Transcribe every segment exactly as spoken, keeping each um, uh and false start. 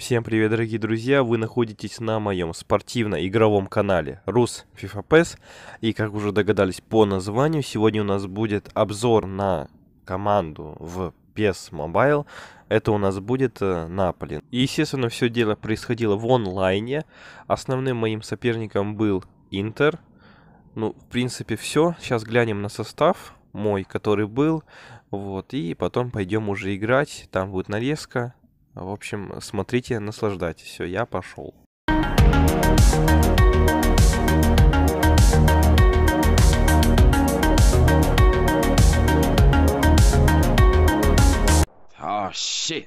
Всем привет, дорогие друзья! Вы находитесь на моем спортивно-игровом канале Rus FIFA PES. И как уже догадались по названию, сегодня у нас будет обзор на команду в пес Mobile. Это у нас будет э, Наполи. И, естественно, все дело происходило в онлайне. Основным моим соперником был Интер. Ну, в принципе, все. Сейчас глянем на состав мой, который был. Вот, и потом пойдем уже играть. Там будет нарезка. В общем, смотрите, наслаждайтесь. Все, я пошел. Oh shit.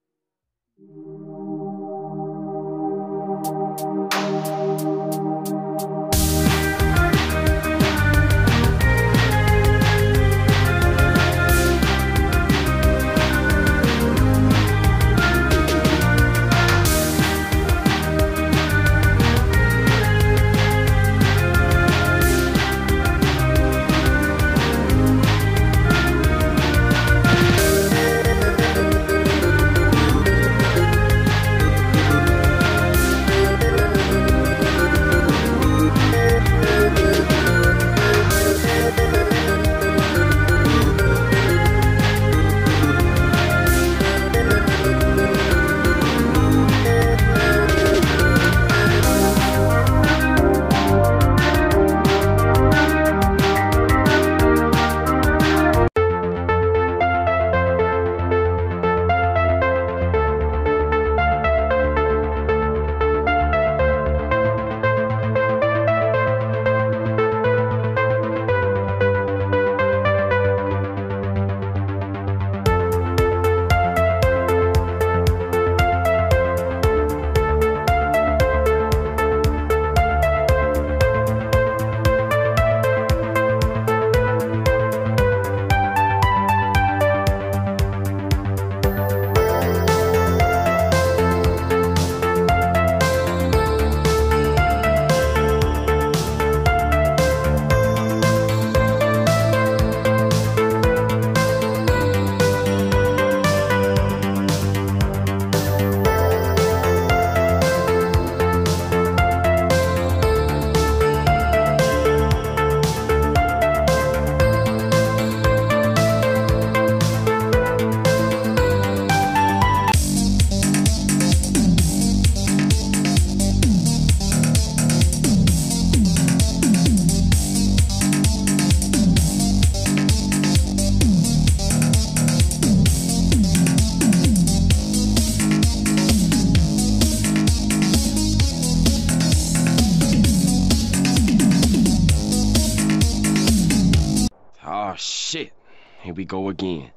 Oh shit. Here we go again.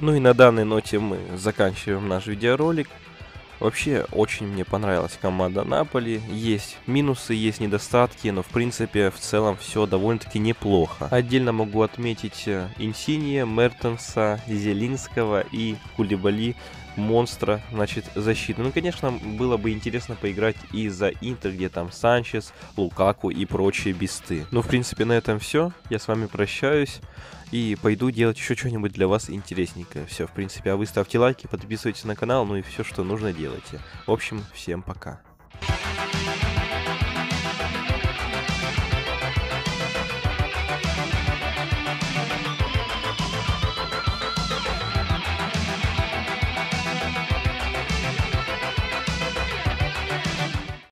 Ну и на данной ноте мы заканчиваем наш видеоролик. Вообще, очень мне понравилась команда Наполи. Есть минусы, есть недостатки, но в принципе, в целом, все довольно-таки неплохо. Отдельно могу отметить Инсинье, Мертенса, Зелинского и Кулибали, монстра, значит, защиты. Ну, конечно, было бы интересно поиграть и за Интер, где там Санчес, Лукаку и прочие бесты. Ну, в принципе, на этом все. Я с вами прощаюсь. И пойду делать еще что-нибудь для вас интересненькое. Все, в принципе, а вы ставьте лайки, подписывайтесь на канал, ну и все, что нужно, делайте. В общем, всем пока.